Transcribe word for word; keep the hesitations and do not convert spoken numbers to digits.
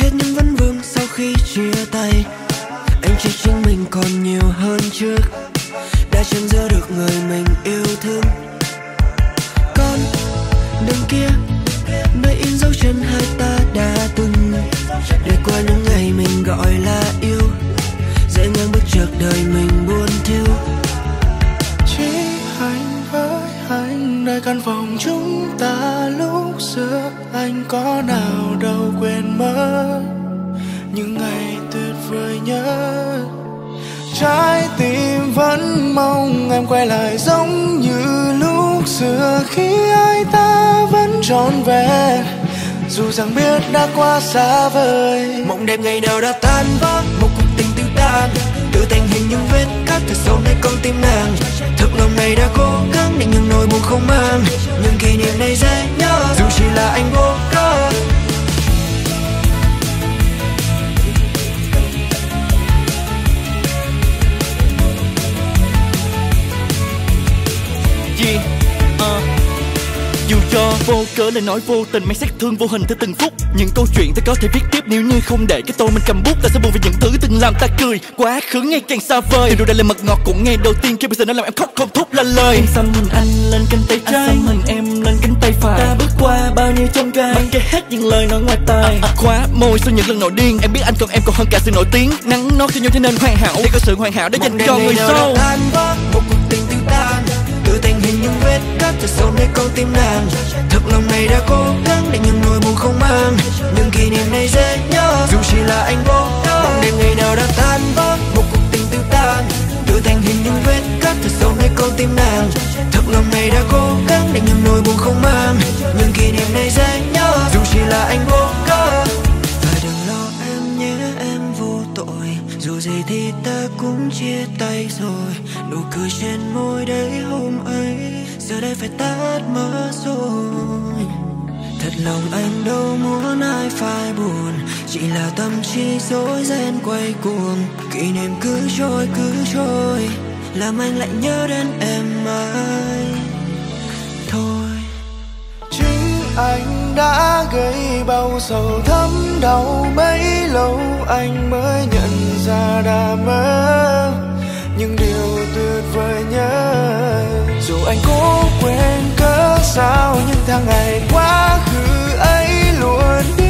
hết nhưng vẫn vương sau khi chia tay. Anh chỉ chính mình còn nhiều hơn trước, đã chẳng giữ được người mình yêu thương. Con đường kia nơi in dấu chân hai ta đã từng để qua những ngày mình gọi là yêu, dễ ngang bước chợt đời mình buồn thiêu. Chỉ anh với anh nơi căn phòng chúng ta lúc xưa, anh có nào đâu quên mất những ngày tuyệt vời nhất. Trái tim vẫn mong em quay lại giống như lúc xưa, khi ai ta vẫn trọn vẹn dù rằng biết đã quá xa vời. Mộng đẹp ngày nào đã tan vỡ, một cuộc tình tiêu tan tự thành hình những vết cắt thật sâu nơi con tim nàng. Thực lòng này đã cố gắng để những nỗi buồn không mang, nhưng kỷ niệm này dễ nhớ dù chỉ là anh vô cớ. Yeah, uh. Dù cho vô cớ lời nói vô tình mang sát thương vô hình theo từng phút, những câu chuyện ta có thể viết tiếp nếu như không để cái tô mình cầm bút. Ta sẽ buồn vì những thứ từng làm ta cười, quá khứ ngày càng xa vời. Điều đây là mật ngọt cũng ngày đầu tiên khi bây giờ nó làm em khóc không thốt lên lời. Em xăm hình anh lên cánh tay trái, anh xăm hình em lên cánh tay phải. Ta bước qua bao nhiêu chông gai, mặc kệ hết những lời nói ngoài tai. À, à, khóa môi sau những lần nổi điên, em biết anh còn em còn hơn cả sự nổi tiếng. Nắng nó khi nhau cho nên hoàn hảo, để có sự hoàn hảo để dành cho người sau. Một cuộc tình tiêu tan tự thành hình những vết cắt thật sâu nơi con tim nàng. Thực lòng này đã cố gắng để những nỗi buồn không mang, nhưng kỷ niệm này dễ nhớ dù chỉ là anh vô cớ. Mong đêm ngày nào đã tan vỡ, một cuộc tình tiêu tan tự thành hình những vết cắt thật sâu nơi con tim nàng. Thực lòng này đã cố gắng để những nỗi buồn không mang, nhưng kỷ niệm này dễ nhớ dù chỉ là anh vô cớ. Và đừng lo em nhé, em vô tội, dù gì thì ta cũng chia tay rồi. Nụ cười trên môi đấy hôm ấy giờ đây phải tắt mất rồi. Thật lòng anh đâu muốn ai phải buồn, chỉ là tâm trí rối ren quay cuồng. Kỷ niệm cứ trôi cứ trôi, làm anh lại nhớ đến em mãi thôi. Chính anh đã gây bao sầu thấm đau bấy lâu, anh mới nhận ra đã mất những điều tuyệt vời nhất. Dù anh cố quên cớ sao, nhưng tháng ngày quá khứ ấy luôn biết